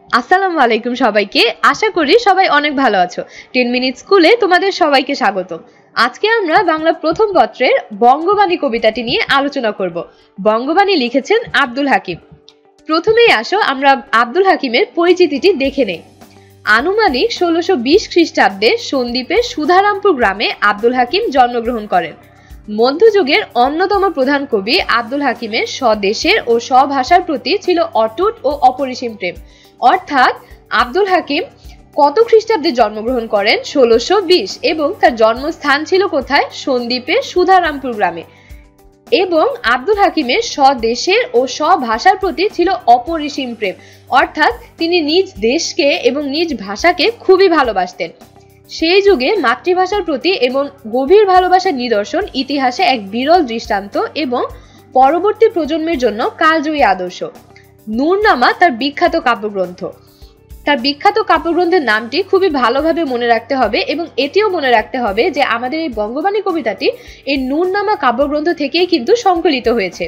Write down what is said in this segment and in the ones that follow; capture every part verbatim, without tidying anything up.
আসসালামু আলাইকুম সবাইকে। আশা করি সবাই অনেক ভালো আছো। টেন মিনিট স্কুলে তোমাদের সবাইকে স্বাগতম। আজকে আমরা বাংলা প্রথম পত্রের বঙ্গবাণী কবিতাটি নিয়ে আলোচনা করব। বঙ্গবাণী লিখেছেন আব্দুল হাকিম। প্রথমেই আসো আমরা আব্দুল হাকিমের পরিচিতিটি দেখে নেই। আনুমানিক ষোলোশো বিশ খ্রিস্টাব্দে সন্দ্বীপের সুধারামপুর গ্রামে আব্দুল হাকিম জন্মগ্রহণ করেন। মধ্যযুগের অন্যতম প্রধান কবি আব্দুল হাকিমের স্বদেশের ও স্বভাষার প্রতি ছিল অটুট ও অপরিসীম প্রেম। অর্থাৎ আব্দুল হাকিম কত খ্রিস্টাব্দে জন্মগ্রহণ করেন? ষোলোশো বিশ, এবং তার জন্মস্থান ছিল কোথায়? সন্দ্বীপের সুধারামপুর গ্রামে। এবং আব্দুল হাকিমের স্বদেশের ও স্বভাষার প্রতি ছিল অপরিসীম প্রেম, অর্থাৎ তিনি নিজ দেশকে এবং নিজ ভাষাকে খুবই ভালোবাসতেন। সেই যুগে মাতৃভাষার প্রতি এবং গভীর ভালোবাসার নিদর্শন ইতিহাসে এক বিরল দৃষ্টান্ত এবং পরবর্তী প্রজন্মের জন্য কালজয়ী আদর্শ। নূরনামা তার বিখ্যাত কাব্যগ্রন্থ। তার বিখ্যাত কাব্যগ্রন্থের নামটি খুবই ভালোভাবে মনে রাখতে হবে এবং এটিও মনে রাখতে হবে যে আমাদের এই বঙ্গবাণী কবিতাটি এই নূরনামা কাব্যগ্রন্থ থেকেই কিন্তু সংকলিত হয়েছে।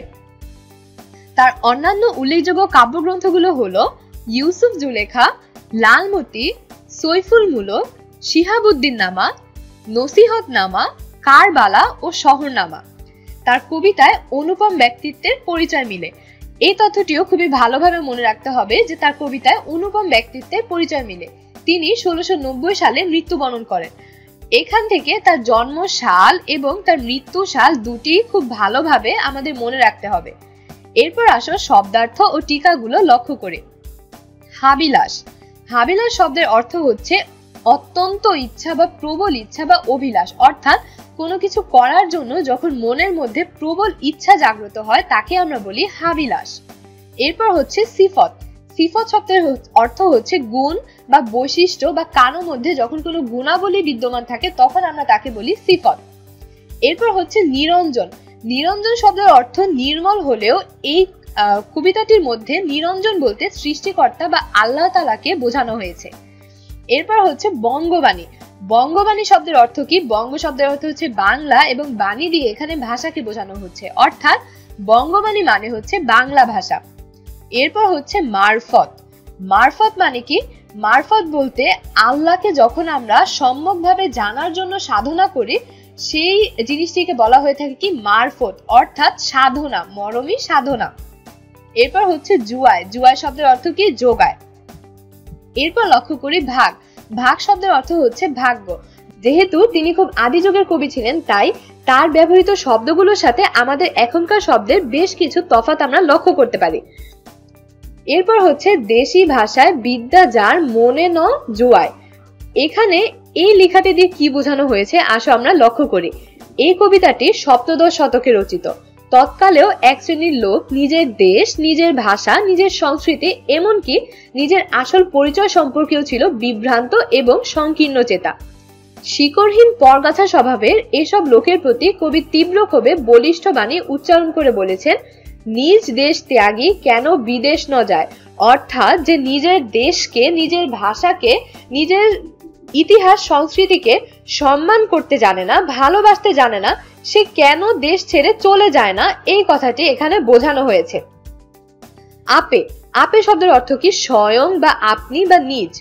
তার অন্যান্য উল্লেখযোগ্য কাব্যগ্রন্থগুলো হলো ইউসুফ জুলেখা, লালমতি, সৈফুল মুলক, শিহাবুদ্দিন নামা, নসিহত নামা, কারবালা ও শহরনামা। তার কবিতায় অনুপম ব্যক্তিত্বের পরিচয় মিলে। এই তথ্যটিও খুবই ভালোভাবে মনে রাখতে হবে যে তার কবিতায় অনুপম ব্যক্তিত্বের পরিচয় মিলে। তিনি ষোলোশো নব্বই সালে মৃত্যুবরণ করেন। এখান থেকে তার জন্ম সাল এবং তার মৃত্যু সাল দুটি খুব ভালোভাবে আমাদের মনে রাখতে হবে। এরপর আসো শব্দার্থ ও টিকাগুলো লক্ষ্য করে। হাবিলাস। হাবিলাস শব্দের অর্থ হচ্ছে অত্যন্ত ইচ্ছা বা প্রবল ইচ্ছা বা অভিলাষ, অর্থাৎ কোনো কিছু করার জন্য যখন মনের মধ্যে প্রবল ইচ্ছা জাগ্রত হয় তাকে আমরা বলি হাবিলাস। এরপর হচ্ছে সিফত। সিফত শব্দের অর্থ হচ্ছে গুণ বা বৈশিষ্ট্য, বা কারোর মধ্যে যখন কোনো গুণাবলী বিদ্যমান থাকে তখন আমরা তাকে বলি সিফত। এরপর হচ্ছে নিরঞ্জন। নিরঞ্জন শব্দের অর্থ নির্মল হলেও এই কবিতাটির মধ্যে নিরঞ্জন বলতে সৃষ্টিকর্তা বা আল্লাহ তাআলাকে বোঝানো হয়েছে। এরপর হচ্ছে বঙ্গবাণী। বঙ্গবাণী শব্দের অর্থ কি? বঙ্গ শব্দের অর্থ হচ্ছে বাংলা এবং বাণী দিয়ে এখানে ভাষাকে বোঝানো হচ্ছে, অর্থাৎ বঙ্গবাণী মানে হচ্ছে বাংলা ভাষা। এরপর হচ্ছে মারফত। মারফত মানে কি? মারফত বলতে আল্লাহকে যখন আমরা সম্যকভাবে জানার জন্য সাধনা করি সেই জিনিসটিকে বলা হয়ে থাকে কি? মারফত, অর্থাৎ সাধনা, মরমী সাধনা। এরপর হচ্ছে জুয়ায়। জুয়ায় শব্দের অর্থ কি? যোগায়। এরপর লক্ষ্য করি ভাগ। ভাগ শব্দের অর্থ হচ্ছে ভাগ্য। যেহেতু তিনি খুব আদি যুগের কবি ছিলেন তাই তার ব্যবহৃত শব্দগুলোর সাথে আমাদের এখনকার শব্দের বেশ কিছু তফাৎ আমরা লক্ষ্য করতে পারি। এরপর হচ্ছে দেশি ভাষায় বিদ্যা যার মনে ন জুয়ায়। এখানে এই লেখাটি দিয়ে কি বোঝানো হয়েছে আসো আমরা লক্ষ্য করি। এই কবিতাটি সপ্তদশ শতকে রচিত। তৎকালেও এক শ্রেণীর লোক নিজের দেশ, নিজের ভাষা, নিজের সংস্কৃতি, এমনকি নিজের আসল পরিচয় সম্পর্কেও ছিল বিভ্রান্ত এবং সংকীর্ণ চেতা। শিকড়হীন পরগাছা স্বভাবের এসব লোকের প্রতি কবি তীব্র ক্ষোভে বলিষ্ঠ বাণী উচ্চারণ করে বলেছেন, নিজ দেশ ত্যাগী কেন বিদেশ ন যায়। অর্থাৎ যে নিজের দেশকে, নিজের ভাষাকে, নিজের ইতিহাস সংস্কৃতিকে সম্মান করতে জানে না, ভালোবাসতে জানে না, সে কেন দেশ ছেড়ে চলে যায় না, এই কথাটি এখানে বোঝানো হয়েছে। আপে। আপে শব্দের অর্থ কি? স্বয়ং বা আপনি বা নিজ।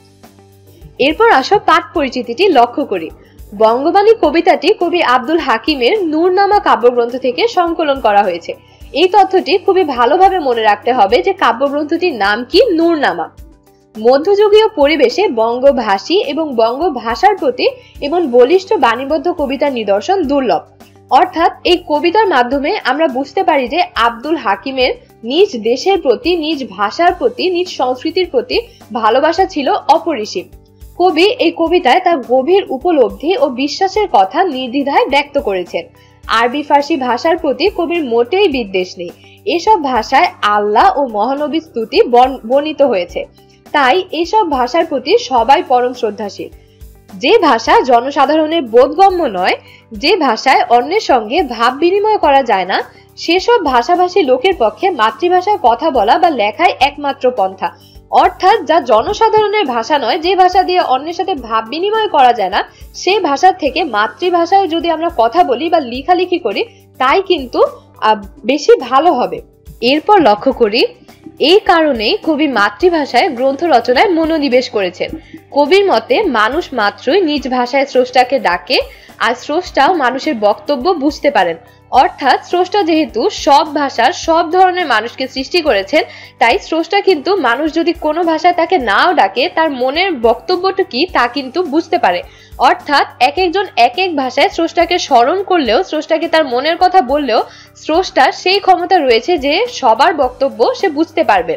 এরপর আসো পাঠ পরিচিতিটি লক্ষ্য করি। বঙ্গবাণী কবিতাটি কবি আব্দুল হাকিমের নূরনামা কাব্যগ্রন্থ থেকে সংকলন করা হয়েছে। এই তথ্যটি খুবই ভালোভাবে মনে রাখতে হবে যে কাব্যগ্রন্থটির নাম কি? নূরনামা। মধ্যযুগীয় পরিবেশে বঙ্গভাষী এবং বঙ্গ ভাষার প্রতি এবং বলিষ্ঠ বাণীবদ্ধ কবিতার নিদর্শন দুর্লভ। অর্থাৎ এই কবিতার মাধ্যমে আমরা বুঝতে পারি যে আব্দুল হাকিমের নিজ দেশের প্রতি, নিজ ভাষার প্রতি, নিজ সংস্কৃতির প্রতি ভালোবাসা ছিল অপরিসীম। কবি এই কবিতায় তার গভীর উপলব্ধি ও বিশ্বাসের কথা নির্দ্বিধায় ব্যক্ত করেছেন। আরবি ফার্সি ভাষার প্রতি কবির মোটেই বিদ্বেষ নেই। এসব ভাষায় আল্লাহ ও মহানবীর স্তুতি বর্ণিত হয়েছে, তাই এসব ভাষার প্রতি সবাই পরম শ্রদ্ধাশীল। যে ভাষা জনসাধারণের বোধগম্য নয়, যে ভাষায় অন্যের সঙ্গে ভাব বিনিময় করা যায় না, সেসব ভাষাভাষী লোকের পক্ষে মাতৃভাষায় কথা বলা বা লেখায় একমাত্র পন্থা। অর্থাৎ যা জনসাধারণের ভাষা নয়, যে ভাষা দিয়ে অন্যের সাথে ভাব বিনিময় করা যায় না, সেই ভাষা থেকে মাতৃভাষায় যদি আমরা কথা বলি বা লেখালেখি করি তাই কিন্তু বেশি ভালো হবে। এরপর লক্ষ্য করি এই কারণেই কবি মাতৃভাষায় গ্রন্থ রচনায় মনোনিবেশ করেছেন। কবির মতে মানুষ মাত্রই নিজ ভাষায় স্রষ্টাকে ডাকে, আর স্রষ্টাও মানুষের বক্তব্য বুঝতে পারেন। অর্থাৎ স্রষ্টা যেহেতু সব ভাষার সব ধরনের মানুষকে সৃষ্টি করেছেন, তাই স্রষ্টা কিন্তু মানুষ যদি কোনো ভাষায় তাকে নাও ডাকে, তার মনের বক্তব্যটা কি তা কিন্তু বুঝতে পারে। অর্থাৎ এক একজন এক এক ভাষায় স্রষ্টাকে স্মরণ করলেও, স্রষ্টাকে তার মনের কথা বললেও স্রষ্টার সেই ক্ষমতা রয়েছে যে সবার বক্তব্য সে বুঝতে পারবে।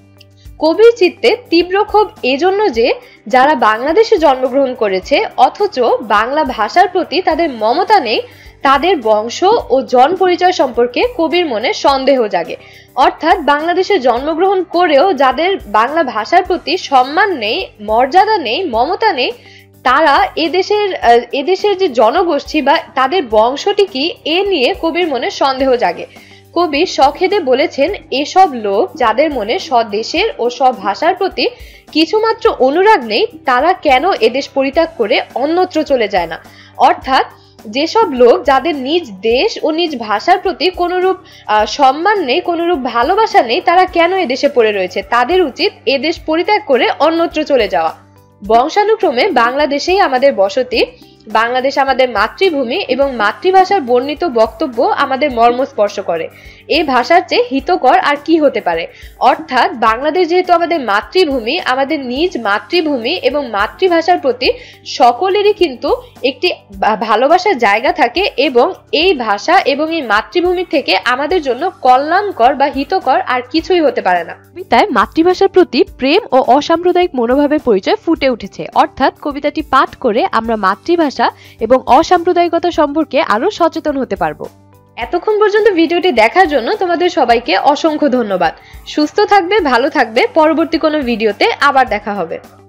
কবির চিত্তে তীব্র ক্ষোভ এজন্য যে যারা বাংলাদেশে জন্মগ্রহণ করেছে অথচ বাংলা ভাষার প্রতি তাদের মমতা নেই, তাদের বংশ ও জন পরিচয় সম্পর্কে কবির মনে সন্দেহ জাগে। অর্থাৎ বাংলাদেশে জন্মগ্রহণ করেও যাদের বাংলা ভাষার প্রতি সম্মান নেই, মর্যাদা নেই, মমতা নেই, তারা এদেশের এদেশের যে জনগোষ্ঠী বা তাদের বংশটি কি, এ নিয়ে কবির মনে সন্দেহ জাগে। কবি সখেদে বলেছেন, এসব লোক যাদের মনে স্বদেশের ও সব ভাষার প্রতি কিছুমাত্র অনুরাগ নেই, তারা কেন এদেশ পরিত্যাগ করে অন্যত্র চলে যায় না। অর্থাৎ যেসব লোক যাদের নিজ দেশ ও নিজ ভাষার প্রতি কোনরূপ সম্মান নেই, কোনরূপ ভালোবাসা নেই, তারা কেন এদেশে পড়ে রয়েছে, তাদের উচিত এদেশ পরিত্যাগ করে অন্যত্র চলে যাওয়া। বংশানুক্রমে বাংলাদেশেই আমাদের বসতি, বাংলাদেশ আমাদের মাতৃভূমি এবং মাতৃভাষার বর্ণিত বক্তব্য আমাদের মর্মস্পর্শ করে। এই ভাষার চেয়ে হিতকর আর কি হতে পারে। অর্থাৎ বাংলাদেশ যেহেতু আমাদের মাতৃভূমি, আমাদের নিজ মাতৃভূমি এবং মাতৃভাষার প্রতি সকলেরই কিন্তু একটি ভালোবাসার জায়গা থাকে, এবং এই ভাষা এবং এই মাতৃভূমি থেকে আমাদের জন্য কল্যাণকর বা হিতকর আর কিছুই হতে পারে না। কবিতায় মাতৃভাষার প্রতি প্রেম ও অসাম্প্রদায়িক মনোভাবের পরিচয় ফুটে উঠেছে। অর্থাৎ কবিতাটি পাঠ করে আমরা মাতৃভাষা এবং অসাম্প্রদায়িকতা সম্পর্কে আরো সচেতন হতে পারবো। এতক্ষণ পর্যন্ত ভিডিওটি দেখার জন্য তোমাদের সবাইকে অসংখ্য ধন্যবাদ। সুস্থ থাকবে, ভালো থাকবে, পরবর্তী কোনো ভিডিওতে আবার দেখা হবে।